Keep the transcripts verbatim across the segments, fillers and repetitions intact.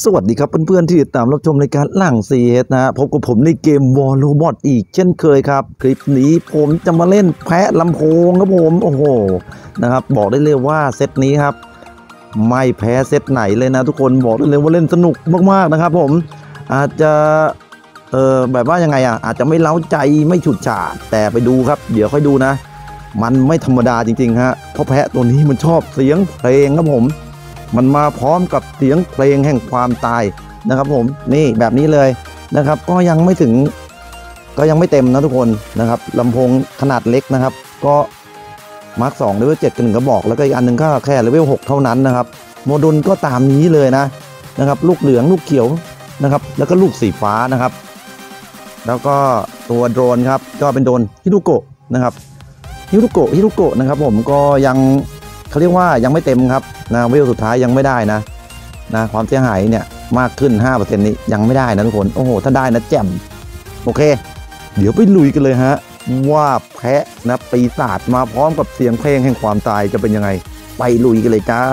สวัสดีครับเพื่อนๆที่ติดตามรับชมรายการหลัง ซี เอส นะพบกับผมในเกม War Robot อีกเช่นเคยครับคลิปนี้ผมจะมาเล่นแพะลำโพงครับผมโอ้โหนะครับบอกได้เลยว่าเซตนี้ครับไม่แพ้เซตไหนเลยนะทุกคนบอกได้เลยว่าเล่นสนุกมากๆนะครับผมอาจจะเออแบบว่ายังไงอ่ะอาจจะไม่เล้าใจไม่ฉุดฉาดแต่ไปดูครับเดี๋ยวค่อยดูนะมันไม่ธรรมดาจริงๆฮะเพราะแพะตัวนี้มันชอบเสียงเพลงครับผมมันมาพร้อมกับเสียงเพลงแห่งความตายนะครับผมนี่แบบนี้เลยนะครับก็ยังไม่ถึงก็ยังไม่เต็มนะทุกคนนะครับลำโพงขนาดเล็กนะครับก็มาร์คสองเลเวลเจ็ดกันหนึ่งกระบอกแล้วก็อีกอันหนึ่งก็แค่เลเวลหกเท่านั้นนะครับโมดูลก็ตามนี้เลยนะนะครับลูกเหลืองลูกเขียวนะครับแล้วก็ลูกสีฟ้านะครับแล้วก็ตัวโดรนครับก็เป็นโดรนฮิรุโกะนะครับฮิรุโกะฮิรุโกะนะครับผมก็ยังเขาเรียกว่ายังไม่เต็มครับนะเวลสุดท้ายยังไม่ได้นะนะความเสียหายเนี่ยมากขึ้น ห้าเปอร์เซ็นต์ นี้ยังไม่ได้นะทุกคนโอ้โหถ้าได้นะแจ่มโอเคเดี๋ยวไปลุยกันเลยฮะว่าแพะนะปีศาจมาพร้อมกับเสียงเพลงแห่งความตายจะเป็นยังไงไปลุยกันเลยจ้า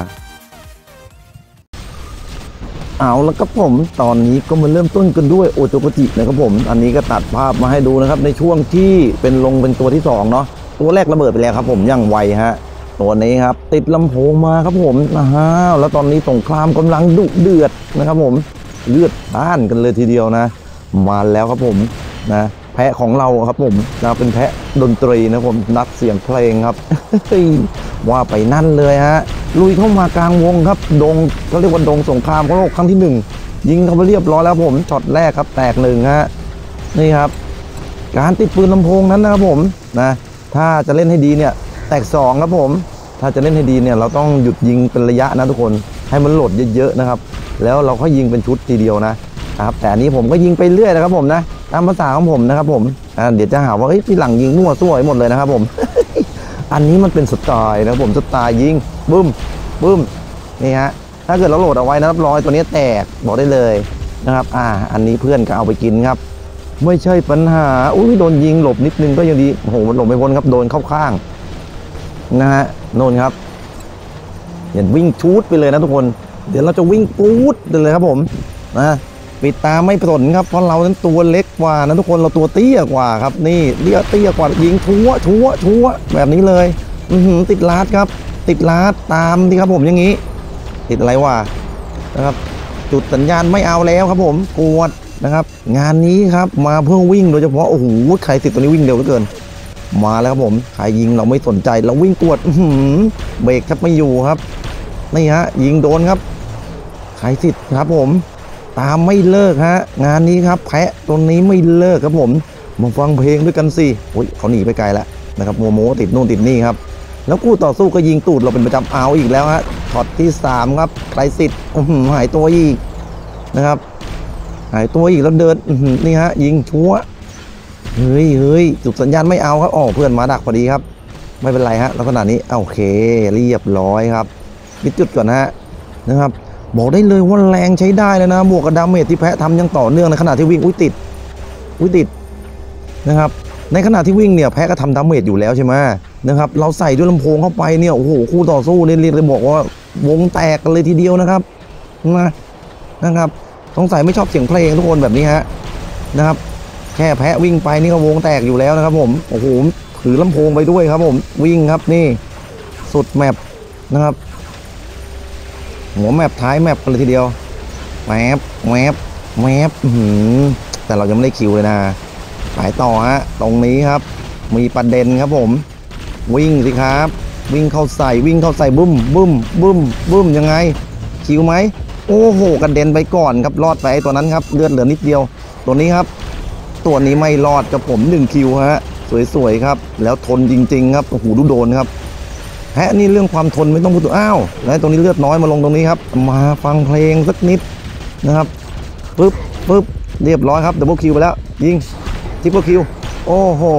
เอาแล้วครับผมตอนนี้ก็มาเริ่มต้นกันด้วยโอโจโกจินะครับผมอันนี้ก็ตัดภาพมาให้ดูนะครับในช่วงที่เป็นลงเป็นตัวที่สองเนาะตัวแรกระเบิดไปแล้วครับผมยังไวฮะตัวนี้ครับติดลำโพงมาครับผมอ้าวแล้วตอนนี้สงครามกำลังดุเดือดนะครับผมเลือดต้านกันเลยทีเดียวนะมาแล้วครับผมนะแพะของเราครับผมนะเป็นแพะดนตรีนะผมนักเสียงเพลงครับ ว่าไปนั่นเลยฮะลุยเข้ามากลางวงครับดงเขาเรียกว่าดงสงครามโลกครั้งที่หนึ่งยิงเข้าไปเรียบร้อยแล้วผมช็อตแรกครับแตกหนึ่งฮะนี่ครับการติดปืนลำโพงนั้นนะครับผมนะถ้าจะเล่นให้ดีเนี่ยแตกสองครับผมถ้าจะเล่นให้ดีเนี่ยเราต้องหยุดยิงเป็นระยะนะทุกคนให้มันโหลดเยอะๆนะครับแล้วเราก็ยิงเป็นชุดทีเดียวนะครับแต่อันนี้ผมก็ยิงไปเรื่อยนะครับผมนะตามภาษาของผมนะครับผมอ่าเดี๋ยวจะหาว่าเฮ้ยพี่หลังยิงมั่วซั่วหมดเลยนะครับผม อันนี้มันเป็นสไตล์นะผมสไตล์ยิงบึ้มบึ้มนี่ฮะถ้าเกิดเราโหลดเอาไว้นะรับรองตัวนี้แตกบอกได้เลยนะครับอ่าอันนี้เพื่อนก็เอาไปกินครับไม่ใช่ปัญหาอุ้ยโดนยิงหลบนิดนึงก็ยังดีโอ้โหมันหลบไม่พ้นครับโดนเข้าข้างนะฮะโน่นครับอย่าวิ่งชูดไปเลยนะทุกคนเดี๋ยวเราจะวิ่งปูดเลยครับผมนะปิดตาไม่สนครับเพราะเรานั้นตัวเล็กกว่านะทุกคนเราตัวเตี้ยกว่าครับนี่เตี้ยเตี้ยกว่ายิงชัวชัวชัวแบบนี้เลยอือติดลาดครับติดลาดตามที่ครับผมอย่างนี้ติดอะไรวะนะครับจุดสัญญาณไม่เอาแล้วครับผมกวดนะครับงานนี้ครับมาเพื่อวิ่งโดยเฉพาะโอ้โหใครติดตัวนี้วิ่งเร็วเหลือเกินมาแล้วครับผมใครยิงเราไม่สนใจเราวิ่งกวดเบรกครับไม่อยู่ครับนี่ฮะยิงโดนครับใครติดครับผมตามไม่เลิกฮะงานนี้ครับแพะตัวนี้ไม่เลิกครับผมมาฟังเพลงด้วยกันสิโอ้ยเขาหนีไปไกลแล้วนะครับโมโมติดนู่นติดนี่ครับแล้วคู่ต่อสู้ก็ยิงตูดเราเป็นประจำเอาอีกแล้วฮะช็อตที่สามครับใครสิทธิ์หายตัวอีกนะครับหายตัวอีกแล้วเดินนี่ฮะยิงชัวเฮ้ยเฮ้ยจุดสัญญาณไม่เอาครับอ๋อเพื่อนมาดักพอดีครับไม่เป็นไรฮะลักษณะนี้โอเคเรียบร้อยครับยึดจุดก่อนฮะนะครับบอกได้เลยว่าแรงใช้ได้เลยนะบวกกับดาเมจที่แพะทำยังต่อเนื่องในขณะที่วิ่งอุ้ยติดอุ้ยติดนะครับในขณะที่วิ่งเนี่ยแพะก็ทำดาเมจอยู่แล้วใช่ไหมนะครับเราใส่ด้วยลำโพงเข้าไปเนี่ยโอ้โหคู่ต่อสู้เนี่ยเรียกเลยบอกว่าวงแตกกันเลยทีเดียวนะครับนะนะครับสงสัยไม่ชอบเสียงเพลงทุกคนแบบนี้ฮะนะครับแค่แพะวิ่งไปนี่ก็วงแตกอยู่แล้วนะครับผมโอ้โหถือลำโพงไปด้วยครับผมวิ่งครับนี่สุดแมปนะครับหัวแมปท้ายแมปกันเลยทีเดียวแมปแมปแมปแต่เรายังไม่ได้คิวเลยนะไปต่อฮะตรงนี้ครับมีประเด็นครับผมวิ่งสิครับวิ่งเข้าใส่วิ่งเข้าใส่บึ้มบึ้มบึ้มบึ้มยังไงคิวไหมโอ้โหกระเด็นไปก่อนครับรอดไปตัวนั้นครับเลือดเหลือนิดเดียวตัวนี้ครับตัวนี้ไม่รอดกับผมหนึ่งคิวฮะสวยๆครับแล้วทนจริงๆครับโอ้โหดูโดนครับแพะนี่เรื่องความทนไม่ต้องพูดถึงอ้าวแล้วตรงนี้เลือดน้อยมาลงตรงนี้ครับมาฟังเพลงสักนิดนะครับปึ๊บปึ๊บเรียบร้อยครับดับเบิลคิวไปแล้วยิงทริปเปิลคิวโอ้โห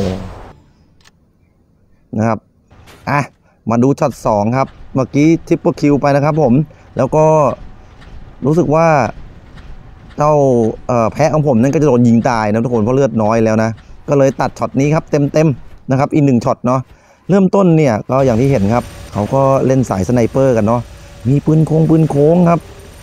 นะครับอ่ะมาดูช็อตสองครับเมื่อกี้ทริปเปิลคิวไปนะครับผมแล้วก็รู้สึกว่าเจ้าแพะของผมนั่นก็จะโดนยิงตายนะทุกคนเพราะเลือดน้อยแล้วนะก็เลยตัดช็อตนี้ครับเต็มๆนะครับอีกหนึ่งช็อตเนาะเริ่มต้นเนี่ยก็อย่างที่เห็นครับเขาก็เล่นสายสไนเปอร์กันเนาะมีปืนโค้งปืนโค้งครับ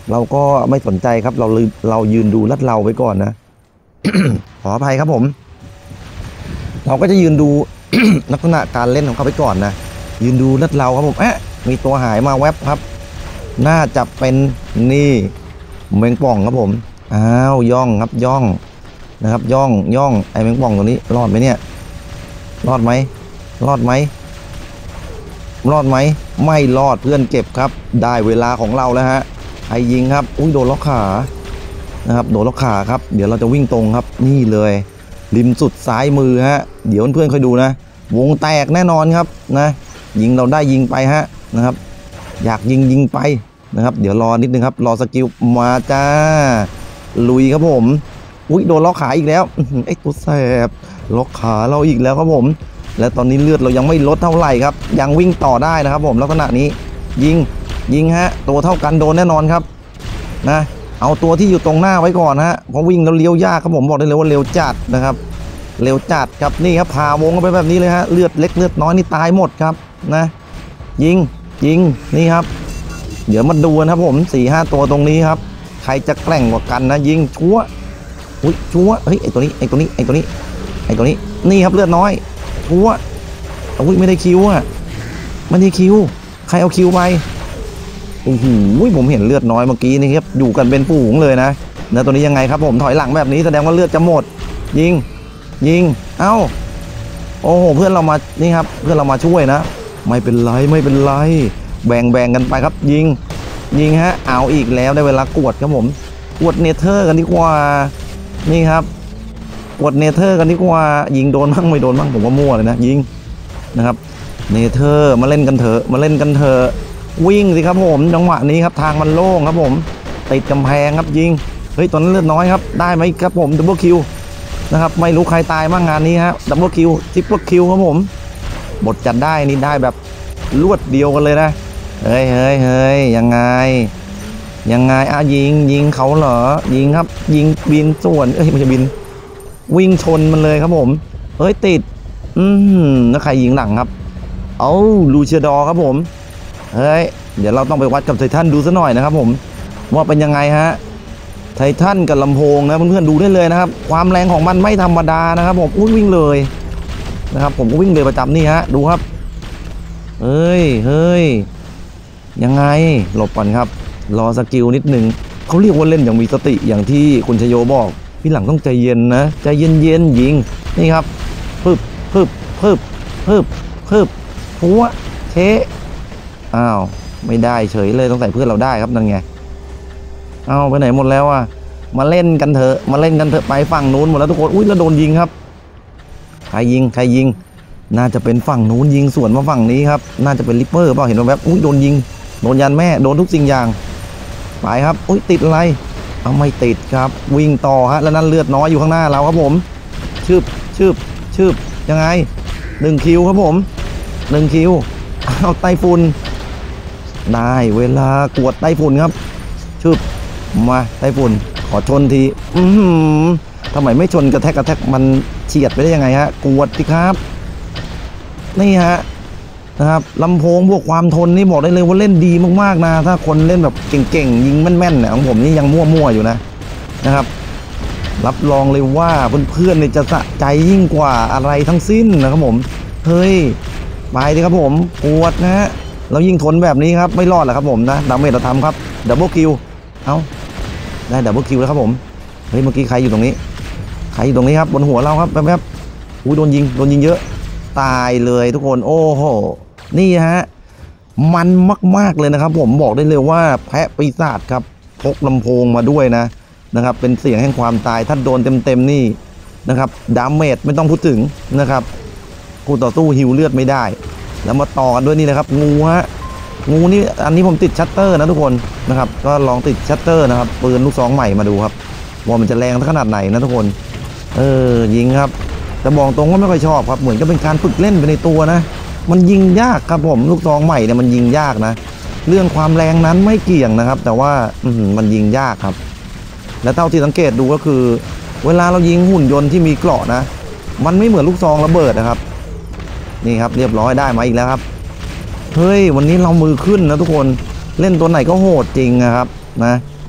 เราก็ไม่สนใจครับเราลืมเรายืนดูลัดเราไว้ก่อนนะ ขออภัยครับผมเราก็จะยืนดู ลักษณะการเล่นของเขาไปก่อนนะยืนดูลัดเราครับผมเอ๊ะมีตัวหายมาแวบครับ น่าจะเป็นนี่แมงป่องครับผมอ้าวย่องครับย่องนะครับย่องย่องไอ้แมงป่องตัวนี้รอดไหมเนี่ยรอดไหมรอดไหมรอดไหมไม่รอดเพื่อนเก็บครับได้เวลาของเราแล้วฮะไอ้ยิงครับอุ้ยโดนล็อกขานะครับโดนล็อกขาครับเดี๋ยวเราจะวิ่งตรงครับนี่เลยริมสุดซ้ายมือฮะเดี๋ยวเพื่อนๆค่อยดูนะวงแตกแน่นอนครับนะยิงเราได้ยิงไปฮะนะครับอยากยิงยิงไปนะครับเดี๋ยวรอนิดนึงครับรอสกิลมาจ้าลุยครับผมอุ้ยโดนล็อกขาอีกแล้วไอ้ตัวแสบล็อกขาเราอีกแล้วครับผมและตอนนี้เลือดเรายังไม่ลดเท่าไหร่ครับยังวิ่งต่อได้นะครับผมลักษณะนี้ยิงยิงฮะตัวเท่ากันโดนแน่นอนครับนะเอาตัวที่อยู่ตรงหน้าไว้ก่อนฮะเพราะวิ่งแล้วเลี้ยวยากครับผมบอกได้เลยว่าเร็วจัดนะครับเร็วจัดครับนี่ครับพาวงเข้าไปแบบนี้เลยฮะเลือดเล็กเลือดน้อยนี่ตายหมดครับนะยิงยิงนี่ครับเดี๋ยวมาดูนะครับผมสี่ห้าตัวตรงนี้ครับใครจะแกร่งกว่ากันนะยิงชัวอุ้ยชัวเฮ้ยไอตัวนี้ไอตัวนี้ไอตัวนี้ไอตัวนี้นี่ครับเลือดน้อยชัวอุ้ยไม่ได้คิวอ่ะไม่ได้คิวใครเอาคิวไปโอ้โหผมเห็นเลือดน้อยเมื่อกี้นี่ครับอยู่กันเป็นฝูงเลยนะเนื้อตัวนี้ยังไงครับผมถอยหลังแบบนี้แสดงว่าเลือดจะหมดยิงยิงเอ้าโอ้โหเพื่อนเรามานี่ครับเพื่อนเรามาช่วยนะไม่เป็นไรไม่เป็นไรแบ่งแบ่งกันไปครับยิงยิงฮะเอาอีกแล้วได้เวลากวดครับผมกวดเนเธอร์กันดีกว่านี่ครับกวดเนเธอร์กันดีกว่ายิงโดนบ้างไม่โดนบ้างผมว่ามั่วเลยนะยิงนะครับเนเธอร์มาเล่นกันเถอะมาเล่นกันเถอะวิ่งสิครับผมจังหวะนี้ครับทางมันโล่งครับผมติดกำแพงครับยิงเฮ้ยตอนนั้นเลือดน้อยครับได้ไหมครับผมดับเบิลคิวนะครับไม่รู้ใครตายบ้างงานนี้ฮะดับเบิลคิวทริปเปิลคิวครับผมบทจัดได้นี่ได้แบบรวดเดียวกันเลยนะเฮ้ยเฮ้ยเฮ้ยยังไงยังไงอ่ะยิงยิงเขาเหรอยิงครับยิงบินส่วนเอ้ยไม่ใช่บินวิ่งชนมันเลยครับผมเฮ้ยติดอืมแล้วใครยิงหลังครับเอาลูเชียดอครับผมเฮ้ยเดี๋ยวเราต้องไปวัดกับไททันดูซะหน่อยนะครับผมว่าเป็นยังไงฮะไททันกับลำโพงนะเพื่อนๆดูได้เลยนะครับความแรงของมันไม่ธรรมดานะครับผมอุ้ยวิ่งเลยนะครับผมก็วิ่งเลยประจำนี่ฮะดูครับเฮ้ยเฮ้ยยังไงหลบก่อนครับรอสกิลนิดหนึ่งเขาเรียกว่าเล่นอย่างมีสติอย่างที่คุณชโยบอกพี่หลังต้องใจเย็นนะใจเย็นเย็นยิงนี่ครับพึบพึบพึบพึบพึบหัวเทอ้าวไม่ได้เฉยเลยต้องใส่เพื่อนเราได้ครับนั่นไงอ้าวไปไหนหมดแล้วอ่ะมาเล่นกันเถอะมาเล่นกันเถอะไปฝั่งนู้นหมดแล้วทุกคนอุ้ยแล้วโดนยิงครับใครยิงใครยิงน่าจะเป็นฝั่งนู้นยิงสวนมาฝั่งนี้ครับน่าจะเป็นลิปเปอร์เปล่าเห็นไหมแบบอุ้ยโดนยิงโดนยันแม่โดนทุกสิ่งอย่างไปครับอุ้ยติดอะไรเอาไม่ติดครับวิ่งต่อฮะแล้วนั่นเลือดน้อยอยู่ข้างหน้าเราครับผมชืบชืบชืบยังไงหนึ่งคิวครับผมหนึ่งคิวเอาไต้ฝุ่นได้เวลากวดไต้ฝุ่นครับชืบมาไต้ฝุ่นขอชนทีอืมทำไมไม่ชนกระแทกกระแทกมันเฉียดไปได้ยังไงฮะกวดสิครับนี่ฮะนะครับลำโพงพวกความทนนี่บอกได้เลยว่าเล่นดีมากๆนะถ้าคนเล่นแบบเก่งๆยิงแม่นๆเนี่ยของผมนี่ยังมั่วๆอยู่นะนะครับรับรองเลยว่าเพื่อนๆเนี่ยจะสะใจยิ่งกว่าอะไรทั้งสิ้นนะครับผมเฮ้ยไปดิครับผมปวดนะฮะเรายิ่งทนแบบนี้ครับไม่รอดแหละครับผมนะดาเมจเราทำครับดับเบิลคิวเอาได้ดับเบิลคิวแล้วครับผมเฮ้ยเมื่อกี้ใครอยู่ตรงนี้ใครอยู่ตรงนี้ครับบนหัวเราครับแป๊บๆอุ้ยโดนยิงโดนยิงเยอะตายเลยทุกคนโอ้โหนี่ฮะมันมากๆเลยนะครับผมบอกได้เลยว่าแพะปีศาจครับพกลำโพงมาด้วยนะนะครับเป็นเสียงแห่งความตายถ้าโดนเต็มๆนี่นะครับดาเมจไม่ต้องพูดถึงนะครับคู่ต่อสู้ฮิวเลือดไม่ได้แล้วมาต่อกันด้วยนี่นะครับงูฮะงูนี่อันนี้ผมติดชัตเตอร์นะทุกคนนะครับก็ลองติดชัตเตอร์นะครับปืนลูกซองใหม่มาดูครับว่ามันจะแรงขนาดไหนนะทุกคนเออยิงครับแต่บอกตรงว่าไม่ค่อยชอบครับเหมือนก็เป็นการฝึกเล่นไปในตัวนะมันยิงยากครับผมลูกซองใหม่เนี่ยมันยิงยากนะเรื่องความแรงนั้นไม่เกี่ยงนะครับแต่ว่าอืมันยิงยากครับและเท่าที่สังเกตดูก็คือเวลาเรายิงหุ่นยนต์ที่มีเกราะนะมันไม่เหมือนลูกซองระเบิดนะครับนี่ครับเรียบร้อยได้มาอีกแล้วครับเฮ้ยวันนี้เรามือขึ้นนะทุกคนเล่นตัวไหนก็โหดจริงนะครับนะ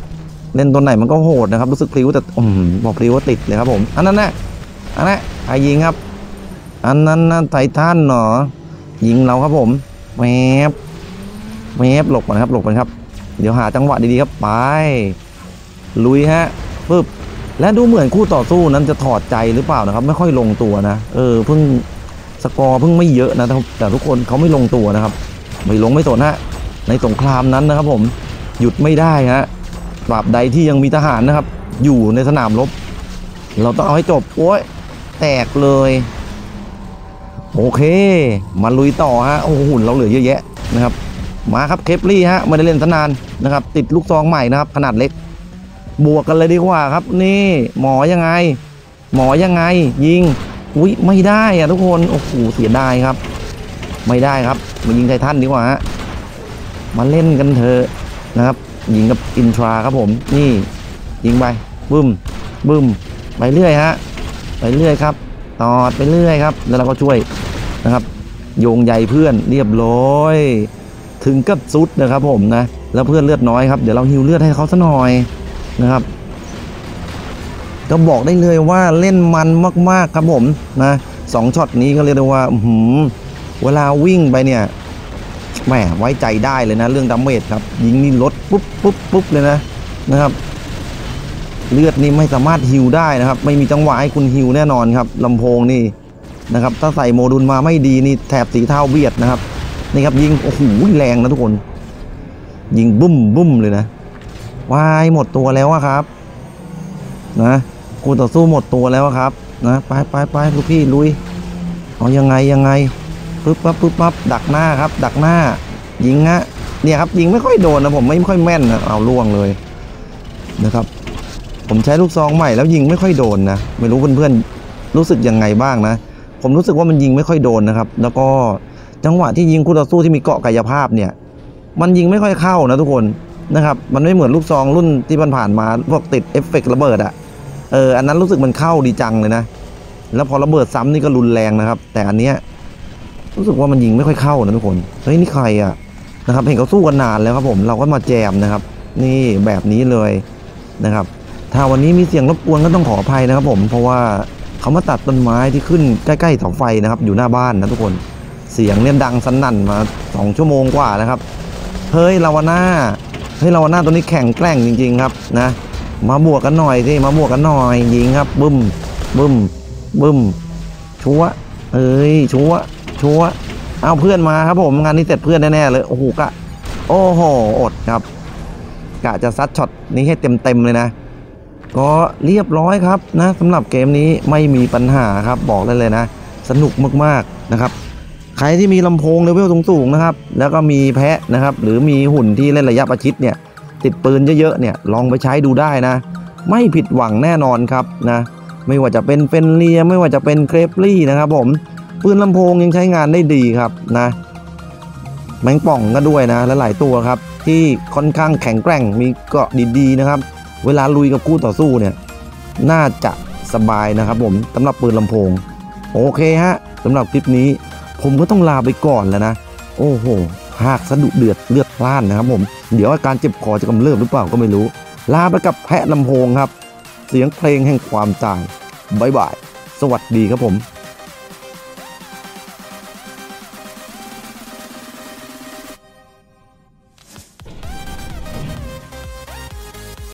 เล่นตัวไหนมันก็โหดนะครับรู้สึกพลิ้วแต่อืมบอกพลิ้วว่าติดเลยครับผมอันนั้นนะอันนั้นใครยิงครับอันนั้นนะไททันเนาะยิงเราครับผมแมบแมบหลบก่อนครับหลบก่อนครับเดี๋ยวหาจังหวะดีๆครับไปลุยฮะปึ๊บและดูเหมือนคู่ต่อสู้นั้นจะถอดใจหรือเปล่านะครับไม่ค่อยลงตัวนะเออเพิ่งสกอร์เพิ่งไม่เยอะนะแต่ทุกคนเขาไม่ลงตัวนะครับไม่ลงไม่สนฮะในสงครามนั้นนะครับผมหยุดไม่ได้ฮะตราบใดที่ยังมีทหารนะครับอยู่ในสนามรบเราต้องเอาให้จบโอ้ยแตกเลยโอเคมาลุยต่อฮะโอ้โหหุ่นเราเหลือเยอะแยะนะครับมาครับเคปลี่ฮะไม่ได้เล่นนานนะครับติดลูกซองใหม่นะครับขนาดเล็กบวกกันเลยดีกว่าครับนี่หมอยังไงหมอยังไงยิงอุ้ยไม่ได้อะทุกคนโอ้โหเสียดายครับไม่ได้ครับมายิงไททันดีกว่าฮะมาเล่นกันเถอะนะครับยิงกับอินทราครับผมนี่ยิงไปบึ้มบึ้มไปเรื่อยฮะไปเรื่อยครับต่อไปเรื่อยครับแล้วเราก็ช่วยนะครับโยงใยเพื่อนเรียบร้อยถึงกับซุดนะครับผมนะแล้วเพื่อนเลือดน้อยครับเดี๋ยวเราฮิวเลือดให้เขาซะหน่อยนะครับก็บอกได้เลยว่าเล่นมันมากๆครับผมนะสองช็อตนี้ก็เรียกได้ว่าหืมเวลาวิ่งไปเนี่ยแหมไว้ใจได้เลยนะเรื่องดาเมจครับยิงนี่ลดปุ๊บปุ๊บปุ๊บเลยนะนะครับเลือดนี่ไม่สามารถฮิวได้นะครับไม่มีจังหวะให้คุณฮิวแน่นอนครับลำโพงนี่นะครับถ้าใส่โมดูลมาไม่ดีนี่แถบสีเทาเบียดนะครับนี่ครับยิงโอ้โหแรงนะทุกคนยิงบุ้มบุ้มเลยนะวายหมดตัวแล้วครับนะคู่ต่อสู้หมดตัวแล้วครับนะไปไปไปลูกพี่ลุยเอายังไงยังไงปึ๊บปั๊บปึ๊บปั๊บดักหน้าครับดักหน้ายิงฮะเนี่ยครับยิงไม่ค่อยโดนนะผมไม่ค่อยแม่นนะเอาล่วงเลยนะครับผมใช้ลูกซองใหม่แล้วยิงไม่ค่อยโดนนะไม่รู้เพื่อนๆรู้สึกยังไงบ้างนะผมรู้สึกว่ามันยิงไม่ค่อยโดนนะครับแล้วก็จังหวะที่ยิงคู่ต่อสู้ที่มีเกาะกายภาพเนี่ยมันยิงไม่ค่อยเข้านะทุกคนนะครับมันไม่เหมือนลูกซองรุ่นที่ผ่านๆมาพวกติดเอฟเฟกต์ระเบิดอะเอออันนั้นรู้สึกมันเข้าดีจังเลยนะแล้วพอระเบิดซ้ำนี่ก็รุนแรงนะครับแต่อันเนี้ยรู้สึกว่ามันยิงไม่ค่อยเข้านะทุกคนเฮ้ยนี่ใครอะนะครับเห็นเขาสู้กันนานแล้วครับผมเราก็มาแจมนะครับนี่แบบนี้เลยนะครับถ้าวันนี้มีเสียงรบกวนก็ต้องขออภัยนะครับผมเพราะว่าเขามาตัดต้นไม้ที่ขึ้นใกล้ๆเสาไฟนะครับอยู่หน้าบ้านนะทุกคนเสียงเนี่ยดังสนั่นมาสองชั่วโมงกว่านะครับเฮ้ยลาวาน่าเฮ้ยลาวาน่าตัวนี้แข็งแกร่งจริงๆครับนะมาบวกกันหน่อยสิมาบวกกันหน่อยยิงครับบึ้มบึ้มบึ้มชัวเอ้ยชัวชัวเอาเพื่อนมาครับผมงานนี้เสร็จเพื่อนแน่ๆเลยโอ้โหกะโอ้โหอดครับกะจะซัดช็อตนี้ให้เต็มๆเลยนะก็เรียบร้อยครับนะสำหรับเกมนี้ไม่มีปัญหาครับบอกได้เลยนะสนุกมากๆนะครับใครที่มีลำโพงเลเวลสูงๆนะครับแล้วก็มีแพะนะครับหรือมีหุ่นที่เล่นระยะประชิดเนี่ยติดปืนเยอะๆเนี่ยลองไปใช้ดูได้นะไม่ผิดหวังแน่นอนครับนะไม่ว่าจะเป็นเฟนเลียไม่ว่าจะเป็นเครปลี่นะครับผมปืนลำโพงยังใช้งานได้ดีครับนะแมงป่องก็ด้วยนะและหลายตัวครับที่ค่อนข้างแข็งแกร่งมีเกราะดีๆนะครับเวลาลุยกับคู่ต่อสู้เนี่ยน่าจะสบายนะครับผมสำหรับปืนลำโพงโอเคฮะสำหรับคลิปนี้ผมก็ต้องลาไปก่อนแล้วนะโอ้โหหากสะดุดเดือดเลือดพล่านนะครับผมเดี๋ยวอาการเจ็บคอจะกำเริบหรือเปล่าก็ไม่รู้ลาไปกับแพะลำโพงครับเสียงเพลงแห่งความตายบ๊ายบายสวัสดีครับผม